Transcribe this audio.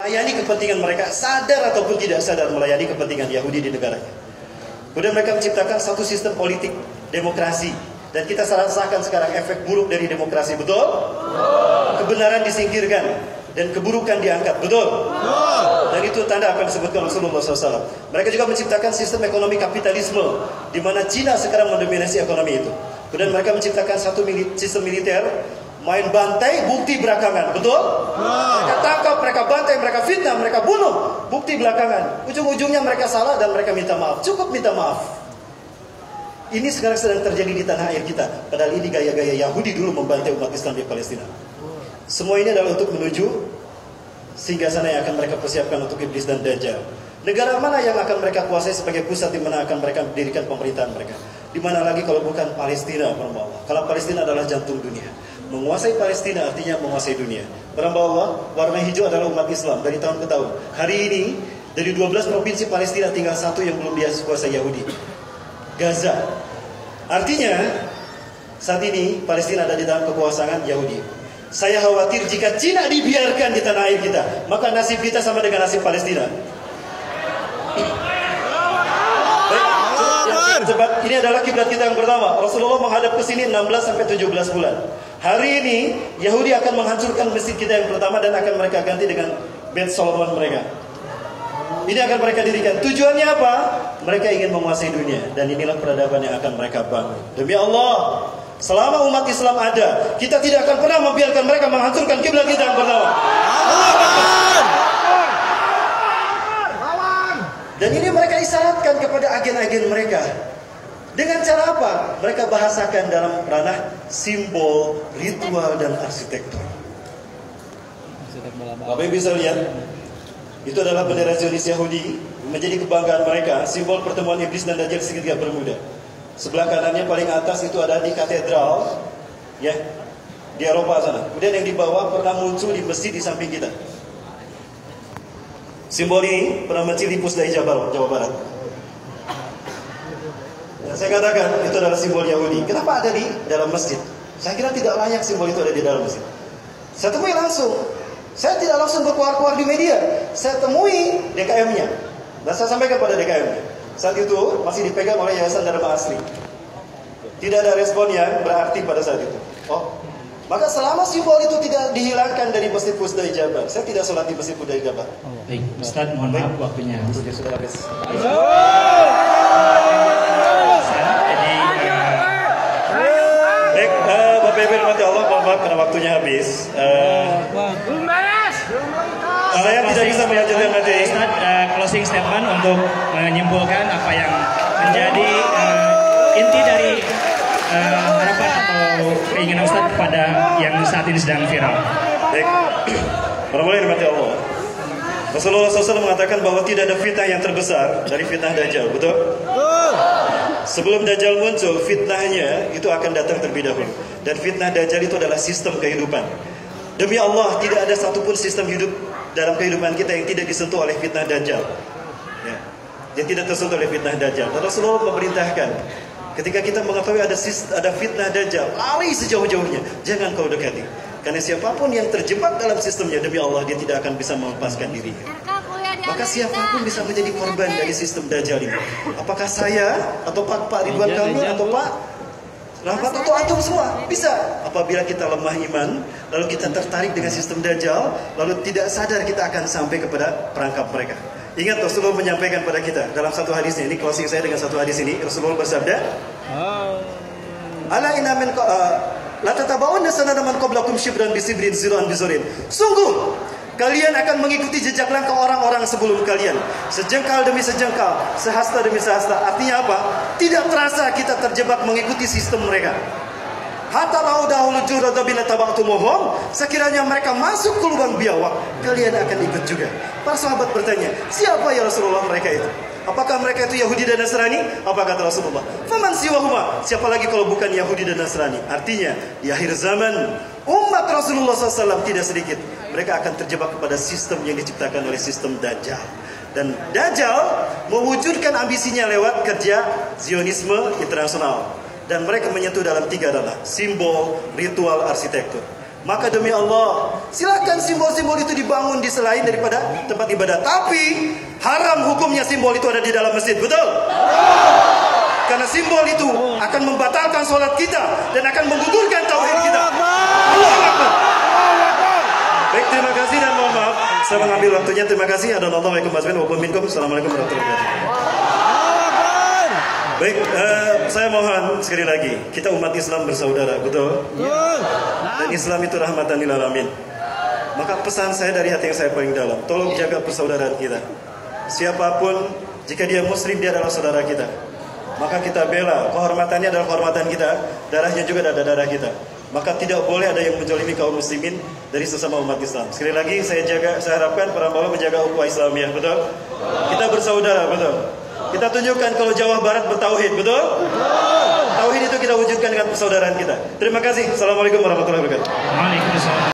melayani kepentingan mereka, sadar ataupun tidak sadar melayani kepentingan Yahudi di negaranya. Kemudian mereka menciptakan satu sistem politik demokrasi, dan kita rasakan sekarang efek buruk dari demokrasi, betul? Kebenaran disingkirkan dan keburukan diangkat, betul? Dan itu tanda apa yang disebutkan Rasulullah SAW. Mereka juga menciptakan sistem ekonomi kapitalisme, di mana Cina sekarang mendominasi ekonomi itu. Kemudian mereka menciptakan satu sistem militer, main bantai, bukti belakangan, betul? Mereka tangkap, mereka bantai, mereka fitnah, mereka bunuh, bukti belakangan. Ujung-ujungnya mereka salah dan mereka minta maaf. Cukup minta maaf. Ini sekarang sedang terjadi di tanah air kita. Padahal ini gaya-gaya Yahudi dulu membantai umat Islam di Palestina. Semua ini adalah untuk menuju singgasana yang akan mereka persiapkan untuk iblis dan Dajjal. Negara mana yang akan mereka kuasai sebagai pusat di mana akan mereka mendirikan pemerintahan mereka? Di mana lagi kalau bukan Palestina, para Allah. Kalau Palestina adalah jantung dunia. Menguasai Palestina artinya menguasai dunia. Para Allah, warna hijau adalah umat Islam dari tahun ke tahun. Hari ini dari 12 provinsi Palestina tinggal satu yang belum dikuasai Yahudi, Gaza. Artinya saat ini Palestina ada di dalam kekuasaan Yahudi. Saya khawatir jika Cina dibiarkan di tanah air kita, maka nasib kita sama dengan nasib Palestina. Ini adalah kiblat kita yang pertama. Rasulullah menghadap ke sini 16-17 bulan. Hari ini Yahudi akan menghancurkan masjid kita yang pertama dan akan mereka ganti dengan Bait Solomon mereka. Ini akan mereka dirikan. Tujuannya apa? Mereka ingin menguasai dunia, dan inilah peradaban yang akan mereka bangun. Demi Allah, selama umat Islam ada, kita tidak akan pernah membiarkan mereka menghancurkan kiblat kita yang pertama. Dan ini mereka isyaratkan kepada agen-agen mereka. Dengan cara apa? Mereka bahasakan dalam ranah simbol, ritual, dan arsitektur. Bapak Ibu bisa lihat, itu adalah bendera Zionis Yahudi, menjadi kebanggaan mereka, simbol pertemuan iblis dan Dajjal segitiga Bermuda. Sebelah kanannya paling atas itu ada di katedral, ya, di Eropa sana. Kemudian yang di bawah pernah muncul di masjid di samping kita. Simbol ini pernah muncul di Pusdai Jawa Barat. Dan saya katakan itu adalah simbol Yahudi. Kenapa ada di dalam masjid? Saya kira tidak layak simbol itu ada di dalam masjid. Saya temui langsung. Saya tidak langsung berkuar-kuar di media. Saya temui DKM-nya. Dan saya sampaikan pada DKM-nya. Saat itu masih dipegang oleh Yayasan Dharma Asli. Tidak ada respon yang berarti pada saat itu. Oh, maka selama simbol itu tidak dihilangkan dari Masjid Pusdai Jabar, saya tidak sholat di Masjid Pusdai Jabar. Baik, Ustaz, mohon maaf waktunya. Sudah habis. Baik, Bapak Ibu dirahmati Allah, mohon maaf karena waktunya habis. Saya tidak bisa melanjutkan nanti. Ustaz, closing statement untuk menyimpulkan apa yang menjadi inti dari harapan atau keinginan Ustaz kepada yang saat ini sedang viral. Baik, orang-orang dirahmati Allah. Rasulullah SAW mengatakan bahwa tidak ada fitnah yang terbesar dari fitnah Dajjal, betul? Sebelum Dajjal muncul, fitnahnya itu akan datang terlebih dahulu. Dan fitnah Dajjal itu adalah sistem kehidupan. Demi Allah, tidak ada satupun sistem hidup dalam kehidupan kita yang tidak disentuh oleh fitnah Dajjal, ya, yang tidak tersentuh oleh fitnah Dajjal. Dan Rasulullah memerintahkan, ketika kita mengetahui ada fitnah Dajjal, lari sejauh-jauhnya, jangan kau dekati. Karena siapapun yang terjebak dalam sistemnya, demi Allah dia tidak akan bisa melepaskan dirinya. Maka siapapun bisa menjadi korban dari sistem Dajjal ini. Apakah saya atau Pak Ridwan Kamil atau Pak Rahmat atau antum semua bisa. Apabila kita lemah iman, lalu kita tertarik dengan sistem Dajjal, lalu tidak sadar kita akan sampai kepada perangkap mereka. Ingat Rasulullah menyampaikan pada kita dalam satu hadis ini, closing saya dengan satu hadis ini. Rasulullah bersabda, ala inna min la tatabawunna sanana man qablakum shibran bi sibrin ziran bi zurin. Sungguh kalian akan mengikuti jejak langkah orang-orang sebelum kalian, sejengkal demi sejengkal, sehasta demi sehasta. Artinya apa? Tidak terasa kita terjebak mengikuti sistem mereka. Hatta lau dahulu jurada bila tabaktumuhum, sekiranya mereka masuk ke lubang biawak, kalian akan ikut juga. Para sahabat bertanya, siapa ya Rasulullah mereka itu? Apakah mereka itu Yahudi dan Nasrani? Apa kata Rasulullah? Faman siwahuma, siapa lagi kalau bukan Yahudi dan Nasrani? Artinya di akhir zaman umat Rasulullah SAW tidak sedikit mereka akan terjebak kepada sistem yang diciptakan oleh sistem Dajjal. Dan Dajjal mewujudkan ambisinya lewat kerja Zionisme internasional. Dan mereka menyentuh dalam tiga ranah, simbol, ritual, arsitektur. maka demi Allah, silakan simbol-simbol itu dibangun di selain daripada tempat ibadah. Tapi haram hukumnya simbol itu ada di dalam masjid, betul? Karena simbol itu akan membatalkan sholat kita dan akan menggugurkan tauhid kita. Allahu Akbar. Baik, terima kasih dan mohon maaf saya mengambil waktunya. Terima kasih. Assalamualaikum warahmatullahi wabarakatuh. Baik, saya mohon sekali lagi, kita umat Islam bersaudara, betul? Dan Islam itu rahmatan lil alamin. Maka pesan saya dari hati yang saya paling dalam, tolong jaga persaudaraan kita. Siapapun, jika dia muslim, dia adalah saudara kita. Maka kita bela, kehormatannya adalah kehormatan kita, darahnya juga adalah darah kita. Maka tidak boleh ada yang menzalimi kaum muslimin dari sesama umat Islam. Sekali lagi saya harapkan para ulama menjaga ukhuwah Islamiyah, betul? Kita bersaudara, betul? Kita tunjukkan kalau Jawa Barat bertauhid, betul? Tauhid itu kita wujudkan dengan persaudaraan kita. Terima kasih. Assalamualaikum warahmatullahi wabarakatuh. Waalaikumsalam.